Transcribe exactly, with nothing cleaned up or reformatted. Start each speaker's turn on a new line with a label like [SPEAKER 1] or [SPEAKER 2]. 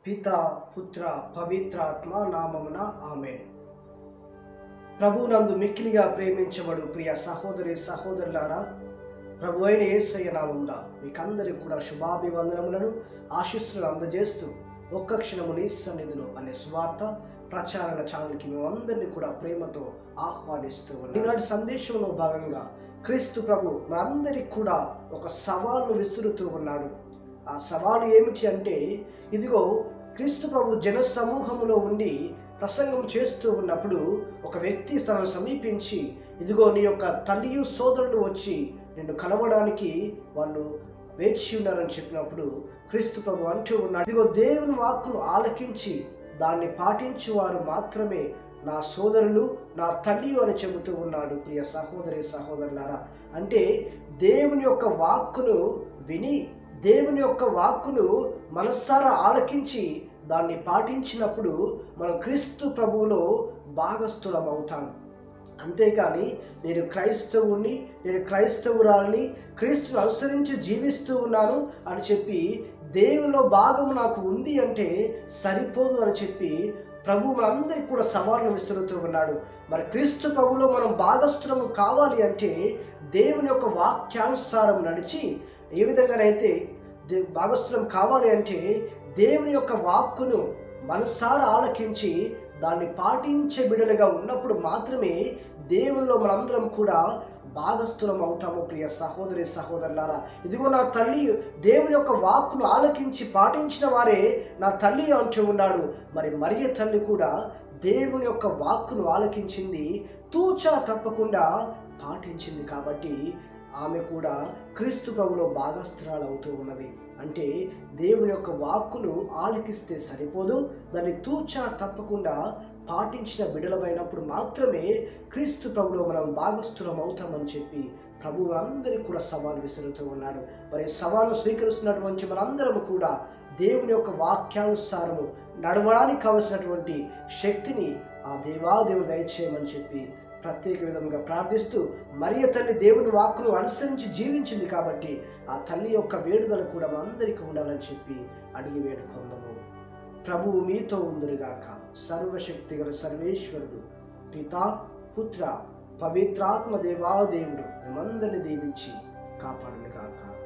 [SPEAKER 1] పితా పుత్ర పవిత్రాత్మ నామమున ఆమేన్. ప్రభువునందు మిక్కిలిగా ప్రేమించబడు ప్రియ సహోదరి సహోదరులారా, ప్రభు అయిన యేసయ్య నామమున మీకందరికీ కూడా శుభాభివందనములను ఆశీస్సులను అందజేస్తూ ఒక్క క్షణము నీ సన్నిధిలో అనే సువార్త ప్రచారణ ఛానల్కి మేమందరినీ కూడా ప్రేమతో ఆహ్వానిస్తూ ఉన్నాం. ఈనాటి సందేశంలో భాగంగా క్రీస్తు ప్రభు మనందరికీ కూడా ఒక సవాలును విసురుతూ ఉన్నాడు. ఆ సవాలు ఏమిటి అంటే, ఇదిగో క్రీస్తు ప్రభు జన సమూహంలో ఉండి ప్రసంగం చేస్తూ ఉన్నప్పుడు ఒక వ్యక్తి తనను సమీపించి, ఇదిగో నీ యొక్క తల్లియు సోదరుడు వచ్చి నిన్ను కలవడానికి వాళ్ళు వేచి ఉన్నారని చెప్పినప్పుడు క్రీస్తు ప్రభు అంటూ ఉన్నాడు, ఇదిగో దేవుని వాక్కును ఆలకించి దాన్ని పాటించువారు మాత్రమే నా సోదరులు, నా తల్లి అని చెబుతూ ఉన్నాడు. ప్రియ సహోదరి సహోదరులారా, అంటే దేవుని యొక్క వాక్కును విని దేవుని యొక్క వాక్కును మనస్సారా ఆలకించి దాన్ని పాటించినప్పుడు మనం క్రీస్తు ప్రభువులో భాగస్థులం అవుతాం. అంతేకాని నేను క్రైస్తవుని, నేను క్రైస్తవురాలని, క్రీస్తును అనుసరించి జీవిస్తూ ఉన్నాను అని చెప్పి దేవునిలో భాగము నాకు ఉంది అంటే సరిపోదు అని చెప్పి ప్రభు మనందరికీ కూడా సవాళ్ళను విసురుతూ ఉన్నాడు. మరి క్రీస్తు ప్రభులో మనం భాగస్థులము కావాలి అంటే దేవుని యొక్క వాక్యానుసారం నడిచి, ఏ విధంగానైతే భాగస్థులం కావాలి అంటే దేవుని యొక్క వాక్కును మనసారా ఆలకించి దాన్ని పాటించే బిడ్డలుగా ఉన్నప్పుడు మాత్రమే దేవునిలో మనందరం కూడా భాగస్థులం అవుతాము. ప్రియ సహోదరి సహోదరులారా, ఇదిగో నా తల్లి దేవుని యొక్క వాక్కును ఆలకించి పాటించిన వారే నా తల్లి అంటూ ఉన్నాడు. మరి మరియ తల్లి కూడా దేవుని యొక్క వాక్కును ఆలకించింది, తూచా తప్పకుండా పాటించింది. కాబట్టి ఆమె కూడా క్రీస్తు ప్రభులో భాగస్థురాలు అవుతూ ఉన్నది. అంటే దేవుని యొక్క వాక్కును ఆలకిస్తే సరిపోదు, దాన్ని తూచా తప్పకుండా పాటించిన బిడలమైనప్పుడు మాత్రమే క్రీస్తు ప్రభులో మనం భాగస్థులం అవుతామని చెప్పి ప్రభు మనందరికీ కూడా సవాలు విసురుతూ ఉన్నాడు. మరి సవాలు స్వీకరిస్తున్నటువంటి మనందరము కూడా దేవుని యొక్క వాక్యానుసారము నడవడానికి కావలసినటువంటి శక్తిని ఆ దేవాదేవుడు దయచేయమని చెప్పి ప్రత్యేక విధంగా ప్రార్థిస్తూ, మరియ తల్లి దేవుని వాక్కును అనుసరించి జీవించింది కాబట్టి ఆ తల్లి యొక్క వేడుదల కూడా మనందరికీ ఉండాలని చెప్పి అడిగి వేడుకొందాము. ప్రభువు మీతో ఉందురుగాక. సర్వశక్తి గల సర్వేశ్వరుడు పితా పుత్ర పవిత్రాత్మ దేవాదేవుడు మిమ్మందరిని దీవించి కాపాడునుగాక.